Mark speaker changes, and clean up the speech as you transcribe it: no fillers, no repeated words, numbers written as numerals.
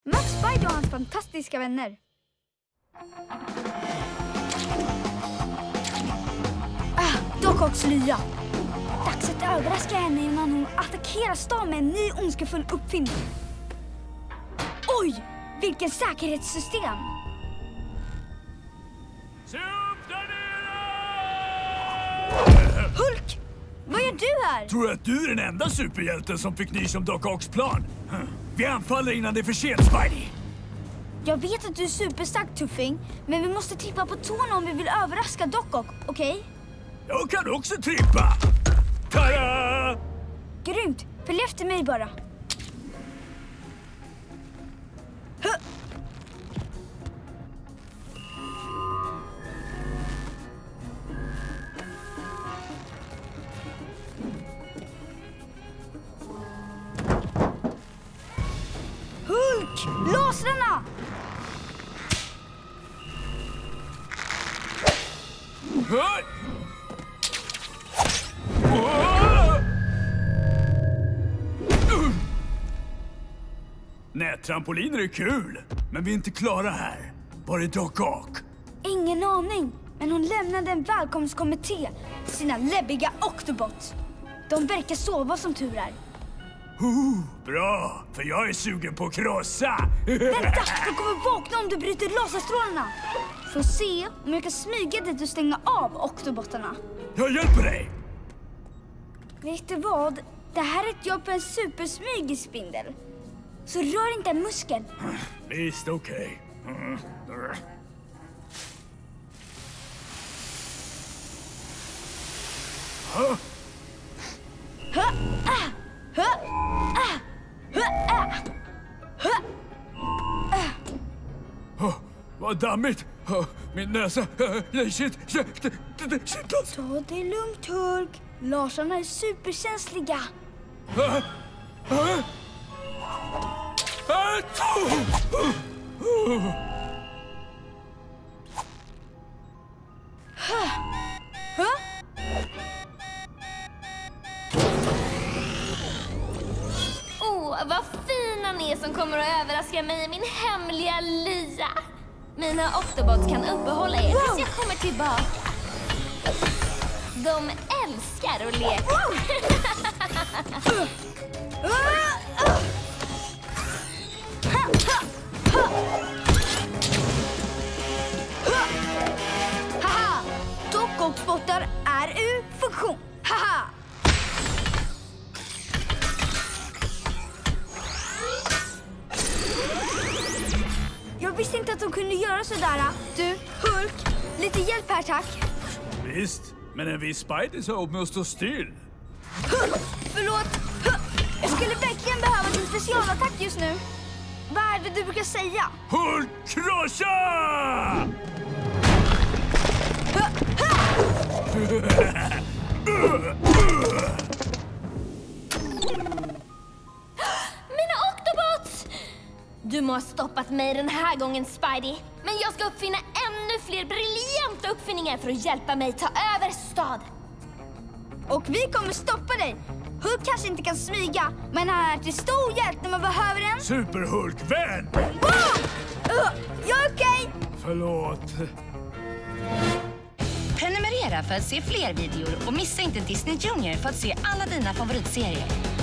Speaker 1: Möt Spidey och hans fantastiska vänner. Doc Ocks lya. Dags att överraska henne innan hon attackerar stan med en ny ondskefull uppfinning. Oj, vilken säkerhetssystem!
Speaker 2: Se upp där nere!
Speaker 1: Hulk, vad gör du här?
Speaker 2: Tror du att du är den enda superhjälten som fick nys om Doc Ocks plan? Vi anfaller innan det är för sent, Spidey.
Speaker 1: Jag vet att du är superstark, tuffing, men vi måste trippa på tårna om vi vill överraska Doc Ock, okej?
Speaker 2: Jag kan också trippa! Tada!
Speaker 1: Grymt! Följ efter mig bara. Hulk! Lasrarna!
Speaker 2: Hej! Nättrampoliner är kul, men vi är inte klara här. Var är Doc Ock?
Speaker 1: Ingen aning, men hon lämnade en välkomstkommitté till sina läbbiga Octobots. De verkar sova som tur är.
Speaker 2: Bra, för jag är sugen på att krossa.
Speaker 1: Vänta, de kommer vakna om du bryter laserstrålarna. Får se om jag kan smyga dit och stänga av Octobotarna.
Speaker 2: Jag hjälper dig.
Speaker 1: Vet du vad? Det här är ett jobb för en supersmygispindel. Så rör inte en muskel.
Speaker 2: Visst, okej. Vad dammigt. Min näsa. Shit.
Speaker 1: Ta det lugnt, Hulk. Lasarna är superkänsliga.
Speaker 3: Vad fina ni är som kommer att överraska mig i min hemliga lya. Mina Octobots kan uppehålla er tills jag kommer tillbaka. De älskar att leka.
Speaker 1: Haha! Doc Ock-spottar är ur funktion. Haha! Jag visste inte att de kunde göra sådär. Du, Hulk, lite hjälp här, tack.
Speaker 2: Visst, men en viss Spidey sa åt mig att stå still.
Speaker 1: Förlåt. Jag skulle verkligen behöva din specialattack just nu. Vad är det du brukar säga?
Speaker 2: Hulk, krossa!
Speaker 3: Mina Octobots! Du må ha stoppat mig den här gången, Spidey. Men jag ska uppfinna ännu fler briljanta uppfinningar för att hjälpa mig ta över staden.
Speaker 1: Och vi kommer stoppa dig. Hulk kanske inte kan smyga, men han är till stor hjälp när man behöver en.
Speaker 2: Super-Hulk-vän!
Speaker 1: Jag är okej.
Speaker 2: Förlåt.
Speaker 4: Prenumerera för att se fler videor och missa inte Disney Junior för att se alla dina favoritserier.